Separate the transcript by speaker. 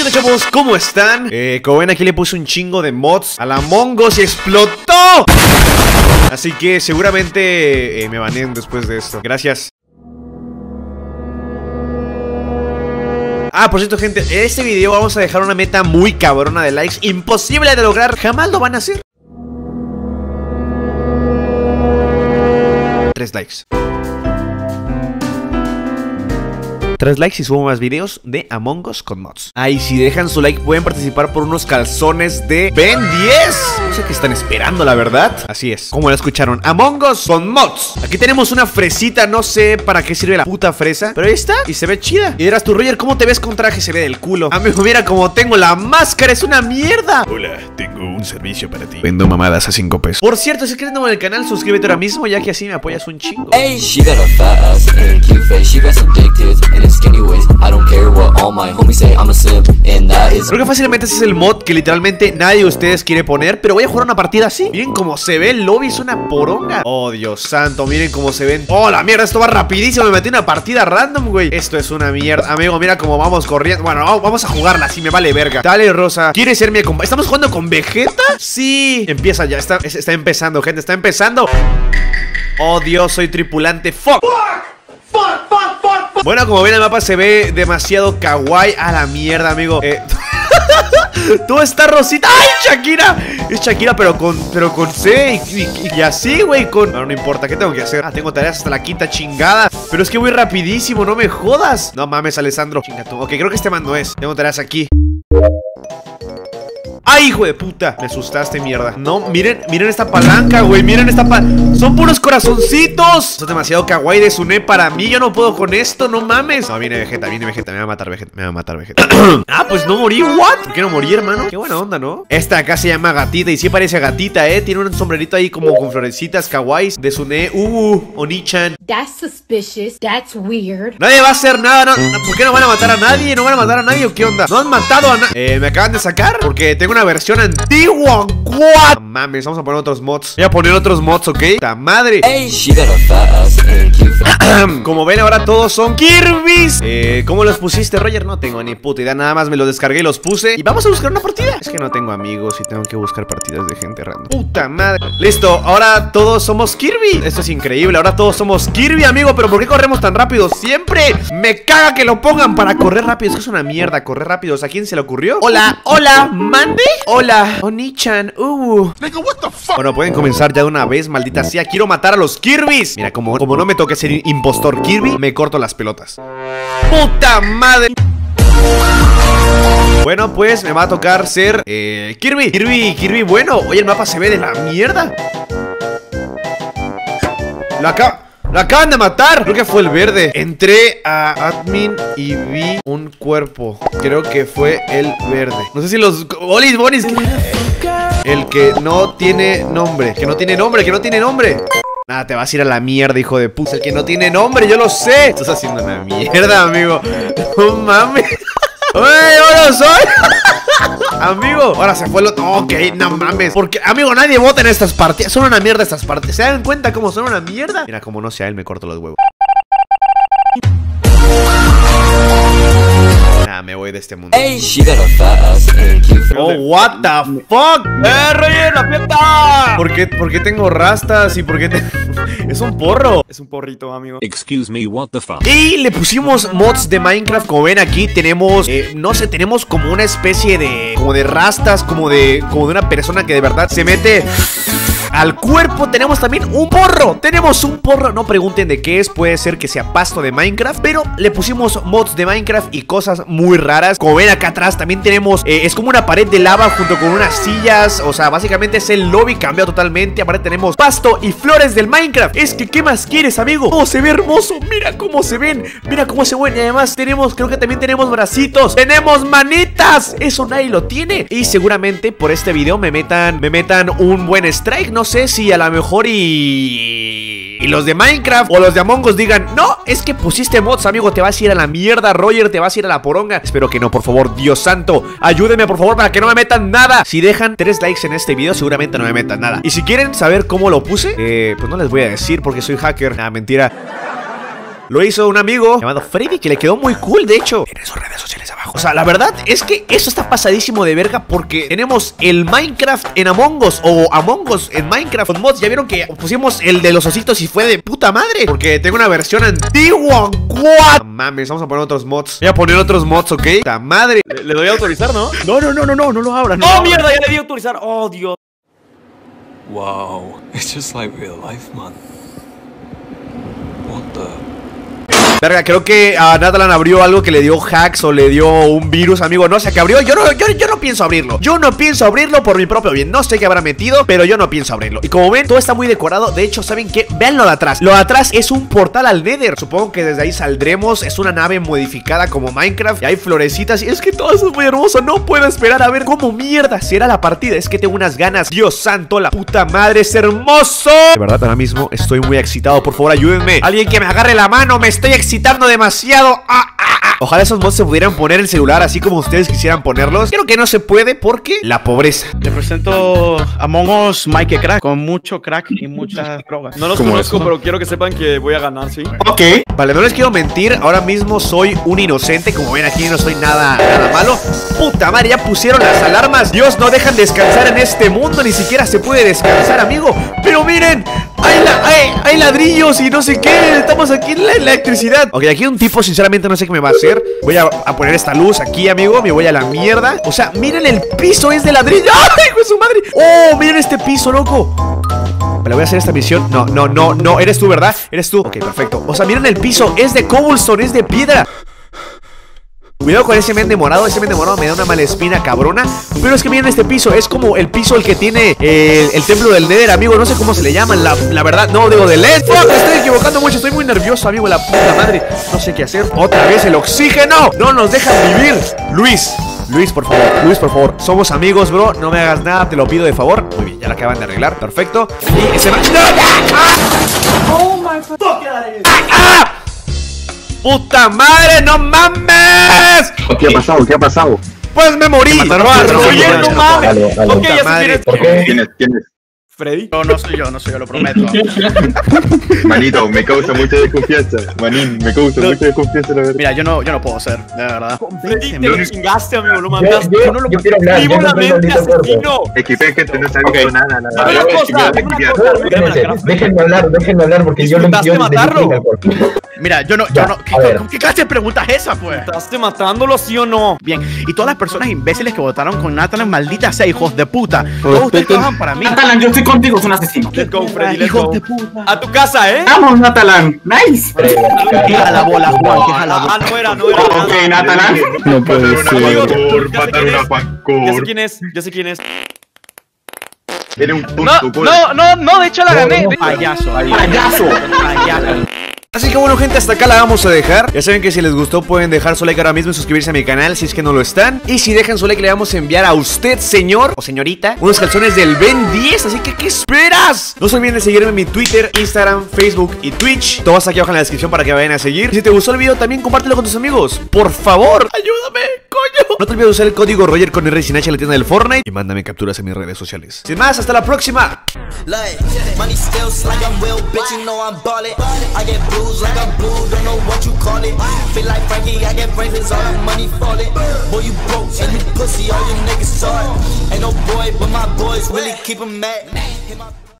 Speaker 1: onda, chavos? ¿Cómo están? Como ven, aquí le puse un chingo de mods a la Among Us y explotó. Así que seguramente me baneen después de esto. Gracias. Ah, por cierto, gente, en este video vamos a dejar una meta muy cabrona de likes. Imposible de lograr, jamás lo van a hacer. 3 likes. 3 likes y subo más videos de Among Us con mods. Y si dejan su like pueden participar por unos calzones de Ben 10. No sé qué están esperando, la verdad. Así es, como lo escucharon, Among Us con mods. Aquí tenemos una fresita, no sé para qué sirve la puta fresa, pero ahí está, y se ve chida. Y dirás tú, Roger, ¿cómo te ves con traje? Se ve del culo. Amigo, mira cómo tengo la máscara, es una mierda. Hola, tengo un servicio para ti. Vendo mamadas a 5 pesos. Por cierto, si quieres nuevo en el canal, suscríbete ahora mismo, ya que así me apoyas un chingo.
Speaker 2: Hey, she got a fat ass and a cute face. She got some dick tits and skinny waist. I don't care what all my homies say, I'm a simp, and that is...
Speaker 1: Creo que fácilmente ese es el mod que literalmente nadie de ustedes quiere poner, pero voy a jugar una partida así. Miren cómo se ve, el lobby es una poronga. Oh, Dios santo, miren cómo se ven. Oh, la mierda, esto va rapidísimo. Me metí en una partida random, güey. Esto es una mierda. Amigo, mira cómo vamos corriendo. Bueno, vamos a jugarla así, me vale verga. Dale, Rosa, ¿quieres ser mi acompañante? ¿Estamos jugando con Vegeta? Sí. Empieza ya, está empezando, gente, está empezando. Oh, Dios, soy tripulante. Fuck. Bueno, como ven, el mapa se ve demasiado kawaii. A la mierda, amigo. Tú estás Rosita. ¡Ay, Shakira! Es Shakira, pero con C y así, güey. No importa, ¿qué tengo que hacer? Ah, tengo tareas hasta la quinta chingada. Pero es que voy rapidísimo, no me jodas. No mames, Alessandro. Chinga tú. Ok, creo que este man no es. Tengo tareas aquí. ¡Ay, hijo de puta! Me asustaste, mierda. No, miren esta palanca, güey. Miren esta palanca. Son puros corazoncitos. Esto es demasiado kawaii de Sune para mí. Yo no puedo con esto, no mames. No, viene Vegeta. Me va a matar Vegeta. Ah, pues no morí, ¿what? ¿Por qué no morí, hermano? Qué buena onda, ¿no? Esta acá se llama Gatita y sí parece Gatita, Tiene un sombrerito ahí como con florecitas kawaiis de Sune. Oni-chan.
Speaker 3: That's suspicious. That's weird.
Speaker 1: Nadie va a hacer nada, ¿no? ¿Por qué no van a matar a nadie? ¿No van a matar a nadie o qué onda? ¿No han matado a nadie? Me acaban de sacar porque tengo una versión antigua. ¿What? No mames, vamos a poner otros mods. Voy a poner otros mods, ¿ok? ¡Ta madre!
Speaker 2: Hey, she got a fat ass and a cute face.
Speaker 1: Como ven, ahora todos son Kirby's. ¿Cómo los pusiste, Roger? No tengo ni puta idea. Nada más me los descargué y los puse. Y vamos a buscar una partida. Es que no tengo amigos y tengo que buscar partidas de gente random. ¡Puta madre! Listo, ahora todos somos Kirby. Esto es increíble, ahora todos somos Kirby, amigo. Pero ¿por qué corremos tan rápido? Siempre me caga que lo pongan para correr rápido. Es que es una mierda correr rápido. ¿A quién se le ocurrió? Hola, hola, mande. Hola, Oni-chan. Bueno, pueden comenzar ya de una vez, maldita sea. Quiero matar a los Kirby's. Mira, como no me toque ser impostor Kirby, me corto las pelotas. ¡Puta madre! Bueno, pues me va a tocar ser Kirby, bueno. Oye, el mapa se ve de la mierda. Lo acaban de matar. Creo que fue el verde. Entré a admin y vi un cuerpo. Creo que fue el verde. No sé si los... ¡Olis, bonis! El que no tiene nombre. Que no tiene nombre. Nada, te vas a ir a la mierda, hijo de puta. El que no tiene nombre, yo lo sé. Estás haciendo una mierda, amigo. No mames. ¡Yo lo soy! Amigo, ahora se fue el otro. Ok, no mames. Porque, amigo, nadie vota en estas partidas. Son una mierda estas partidas. ¿Se dan cuenta cómo son una mierda? Mira, como no sea él, me corto los huevos. Nah, me voy de este mundo.
Speaker 2: Hey, she got a fat ass and a cute face.
Speaker 1: Oh, what the fuck. Roger, la fiesta. ¿Por qué tengo rastas y por qué Es un porro. Es un porrito, amigo.
Speaker 4: Excuse me, what the fuck.
Speaker 1: Y le pusimos mods de Minecraft. Como ven aquí tenemos, no sé, tenemos como una especie de, como de rastas, como de una persona que de verdad se mete al cuerpo. Tenemos también un porro. No pregunten de qué es. Puede ser que sea pasto de Minecraft, pero le pusimos mods de Minecraft y cosas muy raras. Como ven acá atrás también tenemos, es como una pared de lava junto con unas sillas. O sea, básicamente es el lobby cambiado totalmente. Aparte tenemos pasto y flores del Minecraft. Es que, ¿qué más quieres, amigo? Oh, se ve hermoso. Mira cómo se ven. Mira cómo se ven. Y además tenemos, creo que también tenemos bracitos. Tenemos manitas. Eso nadie lo tiene. Y seguramente por este video me metan un buen strike. No sé si a lo mejor y los de Minecraft o los de Among Us digan: no, es que pusiste mods, amigo, te vas a ir a la mierda, Roger, te vas a ir a la poronga. Espero que no, por favor, Dios santo, ayúdenme por favor para que no me metan nada. Si dejan 3 likes en este video, seguramente no me metan nada. Y si quieren saber cómo lo puse, pues no les voy a decir porque soy hacker. Nah, mentira. Lo hizo un amigo llamado Freddy, que le quedó muy cool, de hecho. Tiene sus redes sociales abajo. O sea, la verdad es que eso está pasadísimo de verga, porque tenemos el Minecraft en Among Us, o Among Us en Minecraft con mods. Ya vieron que pusimos el de los ositos y fue de puta madre, porque tengo una versión antigua. ¡What! No mames, vamos a poner otros mods. Voy a poner otros mods, ¿ok? ¡Puta madre!
Speaker 4: Le doy a autorizar, ¿no?
Speaker 1: No lo abras.
Speaker 4: ¡Oh, mierda! Ya le di a autorizar. ¡Oh, Dios!
Speaker 5: Wow, it's just like real life, man. What the...
Speaker 1: Verga, creo que a Natalan abrió algo que le dio hacks o le dio un virus, amigo. No sé qué abrió. Yo no pienso abrirlo. Yo no pienso abrirlo por mi propio bien. No sé qué habrá metido, pero yo no pienso abrirlo. Y como ven, todo está muy decorado. De hecho, ¿saben qué? Vean lo de atrás. Lo de atrás es un portal al Nether. Supongo que desde ahí saldremos. Es una nave modificada como Minecraft. Y hay florecitas. Y es que todo eso es muy hermoso. No puedo esperar a ver cómo mierda será la partida. Es que tengo unas ganas. Dios santo, la puta madre, es hermoso. De verdad, ahora mismo estoy muy excitado. Por favor, ayúdenme. Alguien que me agarre la mano. Me estoy excitando demasiado. Ojalá esos mods se pudieran poner en el celular así como ustedes quisieran ponerlos. Creo que no se puede porque la pobreza.
Speaker 6: Te presento Among Us Mike Crack, con mucho crack y muchas drogas.
Speaker 4: No los conozco, pero quiero que sepan que voy a ganar, ¿sí?
Speaker 1: Ok. Vale, no les quiero mentir. Ahora mismo soy un inocente. Como ven aquí, no soy nada malo. Puta madre, ya pusieron las alarmas. Dios, no dejan descansar en este mundo. Ni siquiera se puede descansar, amigo. Pero miren, hay ladrillos y no sé qué. Estamos aquí en la electricidad. Ok, aquí un tipo sinceramente no sé qué me va a hacer. Voy a poner esta luz aquí, amigo. Me voy a la mierda. O sea, miren, el piso es de ladrillo. ¡Ay, hijo de su madre! ¡Oh, miren este piso, loco! Vale, voy a hacer esta misión. No, eres tú, ¿verdad? Eres tú. Ok, perfecto. O sea, miren el piso. Es de cobblestone, es de piedra. Cuidado con ese men de morado. Ese men de morado me da una mala espina cabrona. Pero es que miren este piso. Es como el piso el que tiene el templo del Nether, amigo. No sé cómo se le llaman. La verdad, no, digo del LED. Me estoy equivocando mucho. Estoy muy nervioso, amigo. La puta madre. No sé qué hacer. Otra vez el oxígeno. No nos dejan vivir. Luis, por favor. Somos amigos, bro. No me hagas nada. Te lo pido de favor. Muy bien, ya la acaban de arreglar. Perfecto. Y ese man... ¡No! ¡Oh, my fuck! ¡Ah! ¡Puta madre! ¡No mames!
Speaker 7: ¿Qué ha pasado?
Speaker 1: Pues me morí.
Speaker 4: Oye, no mames. Ok, ya se
Speaker 7: ¿Quién es?
Speaker 4: ¿Freddy?
Speaker 6: No soy yo, lo prometo.
Speaker 7: Manito, me causa mucha desconfianza. Manín, me causa mucha desconfianza, la verdad.
Speaker 6: Mira, yo no puedo ser, de verdad.
Speaker 4: Freddy, te lo chingaste, amigo, lo mandaste.
Speaker 7: Yo quiero hablar.
Speaker 4: ¡Vivo la mente, asesino!
Speaker 7: Es que gente no sabe nada,
Speaker 8: Déjenme hablar porque yo lo
Speaker 4: matarlo.
Speaker 6: Mira, yo no. ¿Qué clase de pregunta es esa, pues?
Speaker 4: ¿Estás matándolo, sí o no?
Speaker 6: Bien, y todas las personas imbéciles que votaron con Natalan, malditas sea, hijos de puta. Todos ustedes trabajan para mí.
Speaker 8: Natalan, yo estoy contigo, es un asesino.
Speaker 4: Let's go, Freddy, let's
Speaker 6: hijos
Speaker 4: go.
Speaker 6: de puta.
Speaker 4: A tu casa, ¿eh?
Speaker 8: Vamos, Natalan. Nice.
Speaker 6: Deja la bola, Juan, deja la bola.
Speaker 4: No era.
Speaker 7: Ok, Natalan.
Speaker 5: No puede ser.
Speaker 7: Matar una pancor.
Speaker 4: Ya sé quién es.
Speaker 7: Eres un tonto.
Speaker 4: No, de hecho la gané.
Speaker 6: Payaso.
Speaker 1: Así que bueno, gente, hasta acá la vamos a dejar. Ya saben que si les gustó pueden dejar su like ahora mismo y suscribirse a mi canal si es que no lo están. Y si dejan su like le vamos a enviar a usted, señor o señorita, unos calzones del Ben 10. Así que, ¿qué esperas? No se olviden de seguirme en mi Twitter, Instagram, Facebook y Twitch. Todo está aquí abajo en la descripción para que vayan a seguir. Y si te gustó el video también compártelo con tus amigos. Por favor, ayúdame, coño. No te olvides de usar el código Roger con R sin H en la tienda del Fortnite. Y mándame capturas en mis redes sociales. Sin más, hasta la próxima.
Speaker 9: Like, money still like I'm real, bitch, you know I'm ballin'. I get bruised like I'm blue, don't know what you call it. Feel like Frankie, I get brains, all the money fallin'. Boy, you broke and you pussy, all you niggas saw it. Ain't no boy, but my boys really keep 'em mad.